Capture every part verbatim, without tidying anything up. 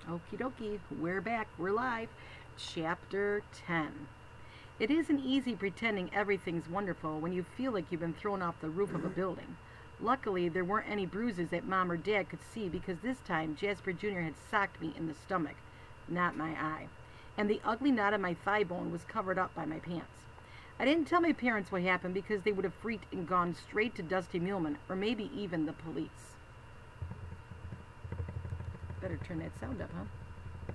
Okie dokie, we're back, we're live. Chapter ten. It isn't easy pretending everything's wonderful when you feel like you've been thrown off the roof of a building. Luckily, there weren't any bruises that Mom or Dad could see because this time Jasper Junior had socked me in the stomach, not my eye. And the ugly knot on my thigh bone was covered up by my pants. I didn't tell my parents what happened because they would have freaked and gone straight to Dusty Muleman or maybe even the police. Better turn that sound up, huh?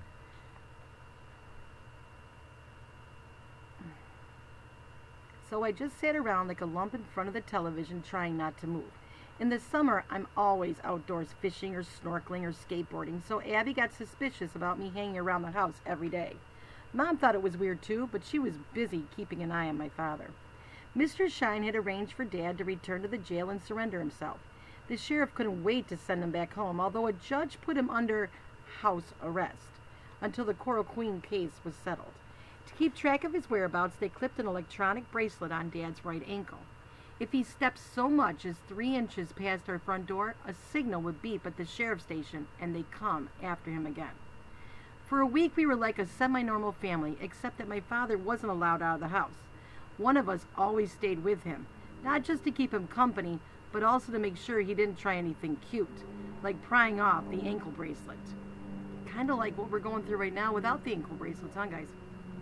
So I just sat around like a lump in front of the television trying not to move. In the summer, I'm always outdoors fishing or snorkeling or skateboarding, so Abby got suspicious about me hanging around the house every day. Mom thought it was weird too, but she was busy keeping an eye on my father. Mister Shine had arranged for Dad to return to the jail and surrender himself. The sheriff couldn't wait to send him back home, although a judge put him under house arrest until the Coral Queen case was settled. To keep track of his whereabouts, they clipped an electronic bracelet on Dad's right ankle. If he stepped so much as three inches past our front door, a signal would beep at the sheriff's station, and they'd come after him again. For a week, we were like a semi-normal family, except that my father wasn't allowed out of the house. One of us always stayed with him, not just to keep him company, but also to make sure he didn't try anything cute, like prying off the ankle bracelet. Kind of like what we're going through right now without the ankle bracelets, huh, guys?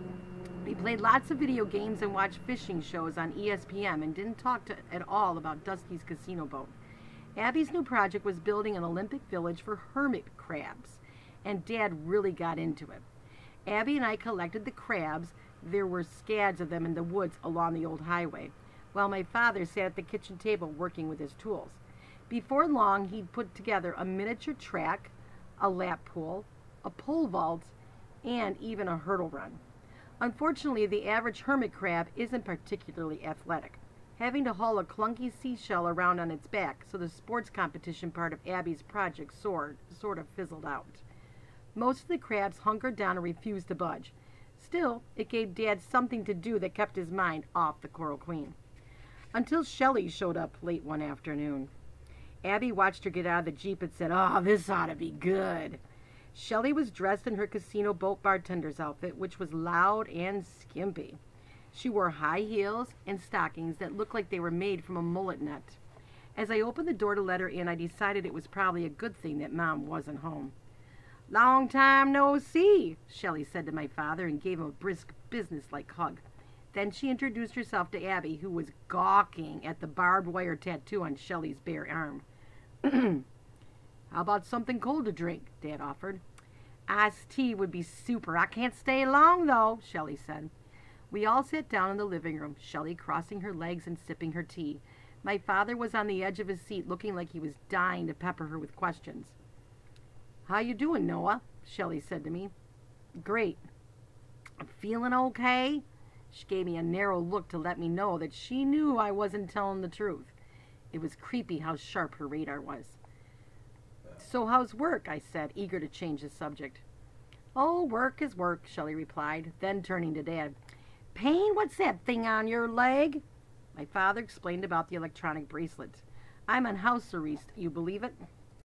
We played lots of video games and watched fishing shows on E S P N and didn't talk to, at all about Dusty's casino boat. Abby's new project was building an Olympic village for hermit crabs, and Dad really got into it. Abby and I collected the crabs. There were scads of them in the woods along the old highway, while my father sat at the kitchen table working with his tools. Before long, he'd put together a miniature track, a lap pool, a pole vault, and even a hurdle run. Unfortunately, the average hermit crab isn't particularly athletic, having to haul a clunky seashell around on its back, so the sports competition part of Abby's project sort, sort of fizzled out. Most of the crabs hunkered down and refused to budge. Still, it gave Dad something to do that kept his mind off the Coral Queen. Until Shelley showed up late one afternoon. Abby watched her get out of the Jeep and said, "Oh, this ought to be good." Shelley was dressed in her casino boat bartender's outfit, which was loud and skimpy. She wore high heels and stockings that looked like they were made from a mullet net. As I opened the door to let her in, I decided it was probably a good thing that Mom wasn't home. "Long time no see," Shelley said to my father and gave him a brisk, business-like hug. Then she introduced herself to Abby, who was gawking at the barbed wire tattoo on Shelley's bare arm. "How about something cold to drink?" Dad offered. "Iced tea would be super. I can't stay long, though," Shelley said. We all sat down in the living room, Shelley crossing her legs and sipping her tea. My father was on the edge of his seat, looking like he was dying to pepper her with questions. "How you doing, Noah?" Shelley said to me. "Great." "Feeling okay?" She gave me a narrow look to let me know that she knew I wasn't telling the truth. It was creepy how sharp her radar was. "So how's work?" I said, eager to change the subject. "Oh, work is work," Shelley replied, then turning to Dad. "Payne, what's that thing on your leg?" My father explained about the electronic bracelet. "I'm on house arrest, you believe it?"